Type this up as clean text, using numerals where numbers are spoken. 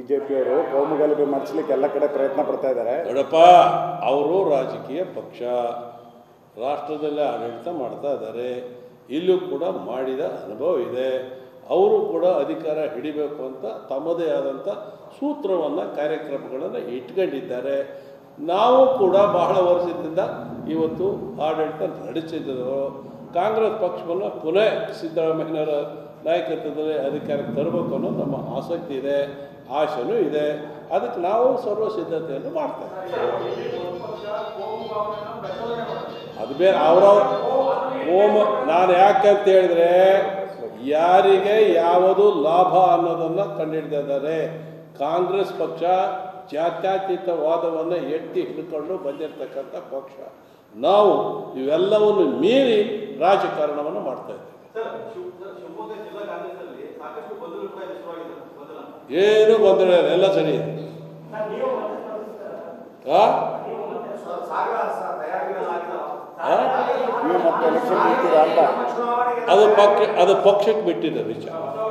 ಬಿಜೆಪಿಯವರು ಕೋಮುಗಲಭೆ ಮಾಡಿಸ್ಲಿಕ್ಕೆ ಎಲ್ಲ ಕಡೆ ಪ್ರಯತ್ನ ಪಡ್ತಾ ಇದ್ದಾರೆ. ನೋಡಪ್ಪ, ಅವರು ರಾಜಕೀಯ ಪಕ್ಷ, ರಾಷ್ಟ್ರದಲ್ಲೇ ಆಡಳಿತ ಮಾಡ್ತಾ ಇದ್ದಾರೆ, ಇಲ್ಲೂ ಕೂಡ ಮಾಡಿದ ಅನುಭವ ಇದೆ. ಅವರು ಕೂಡ ಅಧಿಕಾರ ಹಿಡಿಬೇಕು ಅಂತ ತಮ್ಮದೇ ಆದಂಥ ಸೂತ್ರವನ್ನು, ಕಾರ್ಯಕ್ರಮಗಳನ್ನು ಇಟ್ಕೊಂಡಿದ್ದಾರೆ. ನಾವು ಕೂಡ ಬಹಳ ವರ್ಷದಿಂದ ಇವತ್ತು ಆಡಳಿತ ನಡೆಸಿದ್ರು. ಕಾಂಗ್ರೆಸ್ ಪಕ್ಷವನ್ನು ಪುನಃ ಸಿದ್ದರಾಮಯ್ಯನವರ ನಾಯಕತ್ವದಲ್ಲಿ ಅಧಿಕಾರಕ್ಕೆ ತರಬೇಕು ಅನ್ನೋ ನಮ್ಮ ಆಸಕ್ತಿ ಇದೆ, ಆಶೆನೂ ಇದೆ. ಅದಕ್ಕೆ ನಾವು ಸರ್ವ ಸಿದ್ಧತೆಯನ್ನು ಮಾಡ್ತೇವೆ. ಅದು ಬೇರೆ ಅವರವ್ರ ನಾನು ಯಾಕಂತ ಹೇಳಿದ್ರೆ, ಯಾರಿಗೆ ಯಾವುದು ಲಾಭ ಅನ್ನೋದನ್ನು ಕಂಡುಹಿಡಿದಿದ್ದಾರೆ. ಕಾಂಗ್ರೆಸ್ ಪಕ್ಷ ಜಾತ್ಯತೀತವಾದವನ್ನು ಎತ್ತಿ ಹಿಡ್ಕೊಂಡು ಬಂದಿರತಕ್ಕಂಥ ಪಕ್ಷ. ನಾವು ಇವೆಲ್ಲವನ್ನು ಮೀರಿ ರಾಜಕಾರಣವನ್ನು ಮಾಡ್ತಾ ಇದ್ದೇವೆ. ಏನು ಗೊಂದಲ ಇಲ್ಲ, ಎಲ್ಲ ಸರಿ ಇದೆ. ಅದು ಪಕ್ಷಕ್ಕೆ ಬಿಟ್ಟಿದೆ ವಿಚಾರ.